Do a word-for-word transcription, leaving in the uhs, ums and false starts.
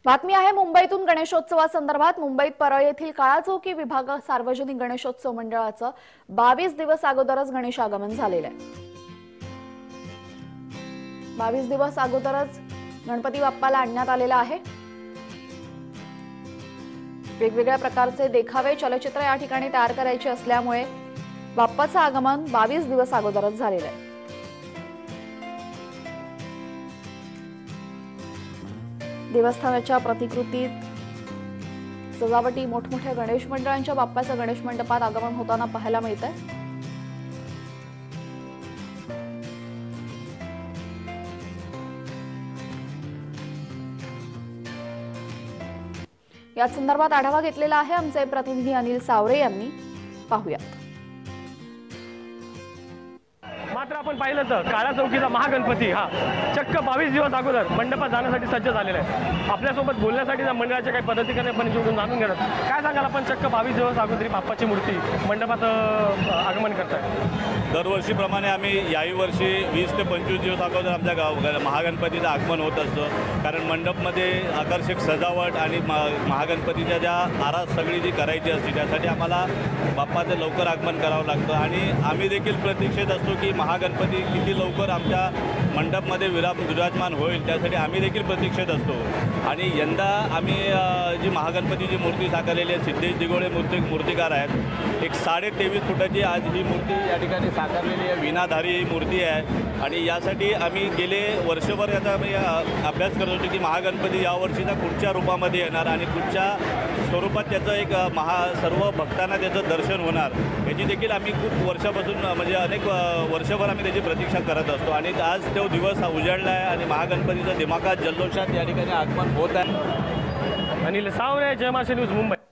बातमी आहे मुंबईतून गणेशोत्सवासंदर्भात। मुंबईत परळ येथील काळाचौकी विभाग सार्वजनिक गणेशोत्सव मंडळाचं बावीस दिवस अगोदरच गणेश आगमन झालेलं आहे। बावीस दिवस अगोदरच गणपती बाप्पाला आणण्यात आलेला आहे। वेगवेगळ्या प्रकारचे देखावे चलचित्र या ठिकाणी तयार करायचे असल्यामुळे बाप्पाचं आगमन बावीस दिवस अगोदरच झालेलं आहे। देवस्थानाच्या प्रतिकृतीत सजावटी मोठमोठ्या गणेश मंडळांच्या बाप्पाचं गणेश मंडपात आगमन होताना पाहायला मिळतंय। या संदर्भात आढावा घेतलेला आहे आमचे प्रतिनिधी अनिल सावरे यांनी। पाहूया। मात्र आपण पाहिलं तर काळा चौकीचा महागणपती हा चक्क बावीस दिवस अगोदर मंडपात जाण्यासाठी सज्ज झालेला आहे। आपल्यासोबत बोलण्यासाठी त्या मंडळाच्या काही पदाधिकारी आपण जोडून जाणून घेणार। काय सांगाल आपण चक्क बावीस दिवस अगोदर बाप्पाची मूर्ती मंडपात आगमन करताय? दरवर्षीप्रमाणे आम्ही याही वर्षी वीस ते पंचवीस दिवस अगोदर आमच्या गाव महागणपतीचं आगमन होत असतं। कारण मंडपमध्ये आकर्षक सजावट आणि महागणपतीच्या ज्या आरास सगळी जी करायची असते त्यासाठी आम्हाला बाप्पाचं लवकर आगमन करावं लागतं आणि आम्ही देखील प्रतीक्षेत असतो की महागणपती किती लवकर आमच्या मंडपमध्ये विरा विराजमान होईल, त्यासाठी आम्ही देखील प्रतीक्षेत असतो। आणि यंदा आम्ही जी महागणपतीची मूर्ती साकारलेली आहे, सिद्धेश दिगोळे मूर्ती मूर्तिकार आहेत। एक साडे तेवीस फुटाची आज ही मूर्ती या ठिकाणी साकारलेली आहे, विणाधारी मूर्ती आहे। आणि यासाठी आम्ही गेले वर्षभर याचा आम्ही अभ्यास करत होतो की महागणपती यावर्षीचा कुठच्या रूपामध्ये येणार आणि कुठच्या स्वरूपात त्याचं एक महा सर्व भक्तांना त्याचं दर्शन होणार याची देखील आम्ही खूप वर्षापासून म्हणजे अनेक वर्षभर आम्ही त्याची प्रतीक्षा करत असतो। आणि आज तो दिवस हा उजाडला आहे आणि महागणपतीचा दिमाखात जल्लोषात या ठिकाणी आगमन होत आहे। अनिल सावरे, जय महाराष्ट्र न्यूज, मुंबई।